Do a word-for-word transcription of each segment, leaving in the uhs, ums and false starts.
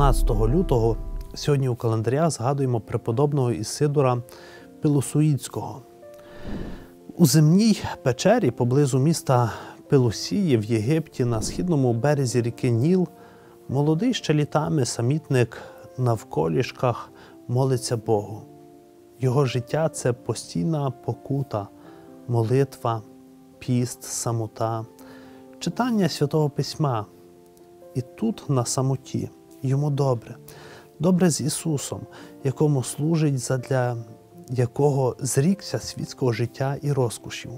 дванадцятого лютого сьогодні у календаря згадуємо преподобного Ісидора Пилосоїдського. У земній печері поблизу міста Пелусії в Єгипті на східному березі ріки Ніл молодий ще літами самітник навколішках молиться Богу. Його життя – це постійна покута, молитва, піст, самота, читання Святого Письма. І тут, на самоті, йому добре. Добре з Ісусом, якому служить, задля якого зрікся світського життя і розкошів.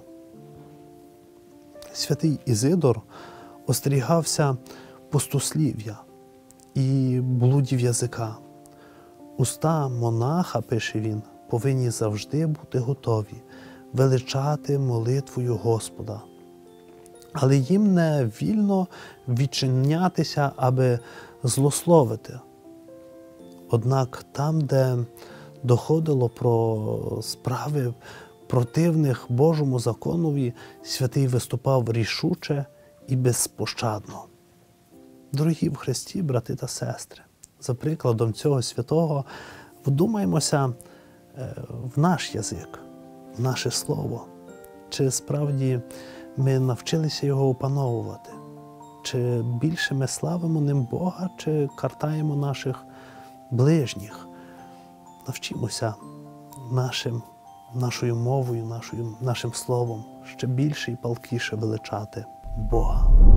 Святий Ізидор остерігався пустослів'я і блудів язика. Уста монаха, пише він, повинні завжди бути готові величати молитвою Господа. Але їм не вільно відчинятися, аби злословити. Однак там, де доходило про справи противних Божому законові, святий виступав рішуче і безпощадно. Дорогі в Христі, брати та сестри, за прикладом цього святого вдумаємося в наш язик, в наше слово. Чи справді ми навчилися його опановувати? Чи більше ми славимо ним Бога, чи картаємо наших ближніх? Навчимося нашим, нашою мовою, нашою, нашим словом ще більше і палкіше величати Бога.